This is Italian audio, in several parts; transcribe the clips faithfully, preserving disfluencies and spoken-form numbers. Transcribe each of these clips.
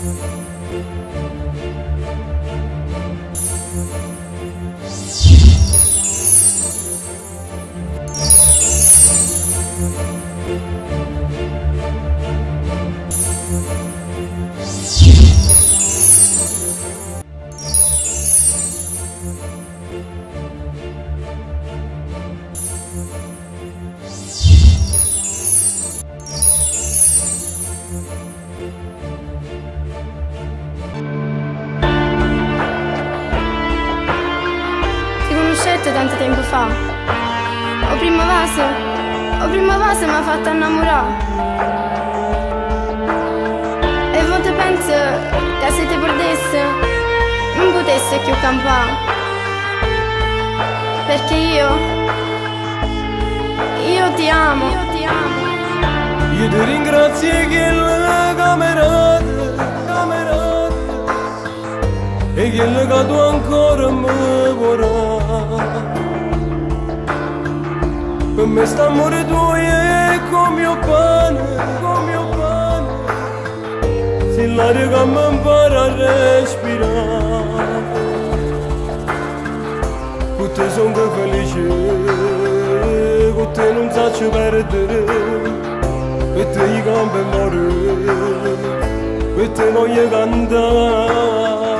Tanto tempo fa, o prima base, o prima base mi ha fatto innamorare. E voi te pensi che se ti perdesse non potesse più campare, perché io, io ti amo, io ti amo. Io ti ringrazio che la camerata, camerata, e che la che tu ancora mi vorrà. Per me sta amore tuo è come mio pane, come mio pane, se l'aria che mi impara a respirare. Con te sono che felice, con te non saccio perdere, per te i campi morire, per te voglio cantare.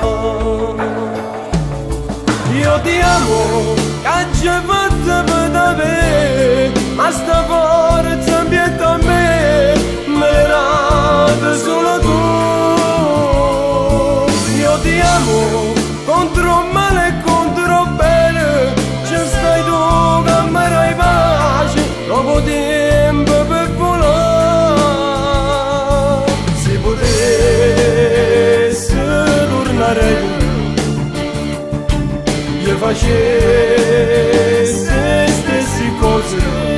Io ti amo, che ci hai fatto per te, ma sta forza pietà a me, me l'hai data solo tu. Io ti amo, contro male e contro bene, ci stai tu che mi dai pace, dopo tempo per volare. Se potessi tornare tu, io facessi le stesse cose,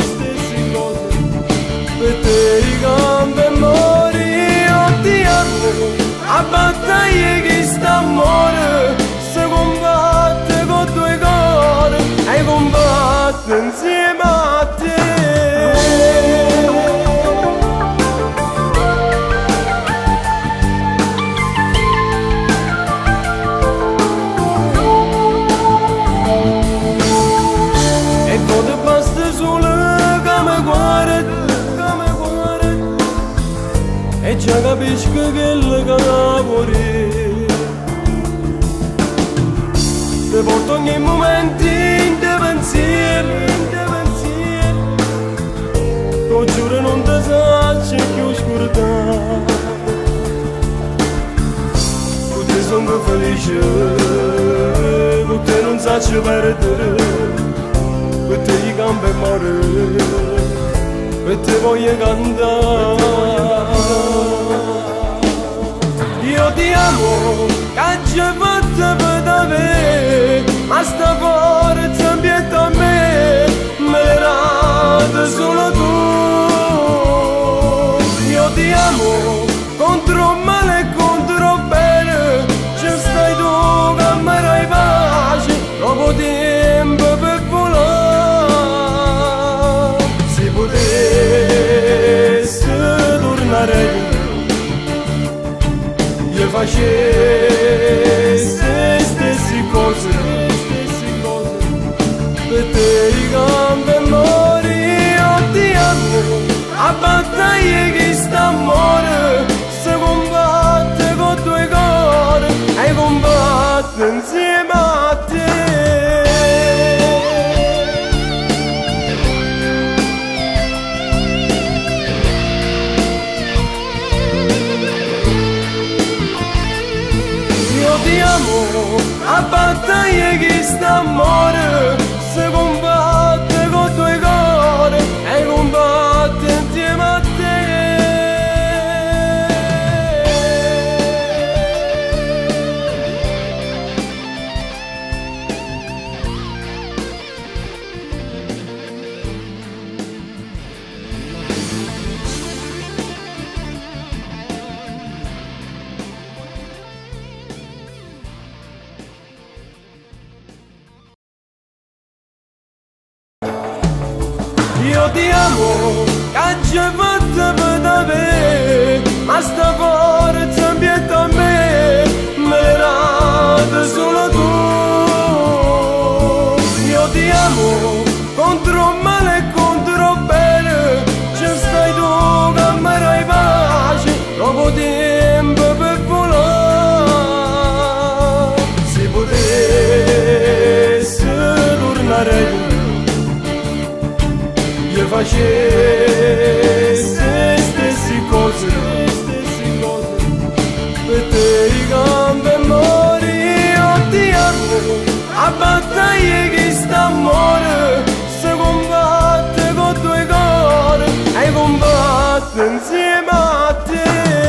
per te i campi mori. Io ti amo, a battaglia che sta amore, se combatte con due cuori e combatte insieme a te. E già capisco che le lavori ti porto ogni momento in te pensiero, in te pensiero. Lo giuro non ti saccio più scordare. Con te sono felice, con te non saccio perdere, per te i campi morire, per te voglio cantare. Io ti amo, che ci hai fatto per te, ma sta forza pietà a me, me l'hai data solo tu. Io ti amo, contro male e contro bene, ci stai tu che mi dai pace, dopo tempo per volare. Se potessi tornare tu, io facessi le stesse cose, per te i campi mori. Io ti amo, a battaglia che sta amore, se combatte con due cuori e combatte insieme a te. Ti amo, a battaglia che sta amore, se combatte con due cuori e combatte insieme a te. Io ti amo, che ci hai fatto per te, ma sta forza pietà a me. i campi e mori, io ti amo. A battaglia che sta amore, se combatte con due cuori, e combatte insieme a te.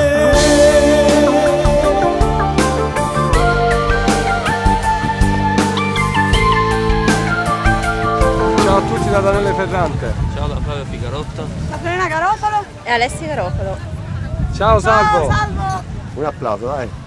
Ciao a tutti da Daniele Ferrante. Ciao da Flavio Figarotto. Da Serena Garofalo e Alessia Garofalo. Ciao Salvo. Ciao Salvo. Un applauso, dai.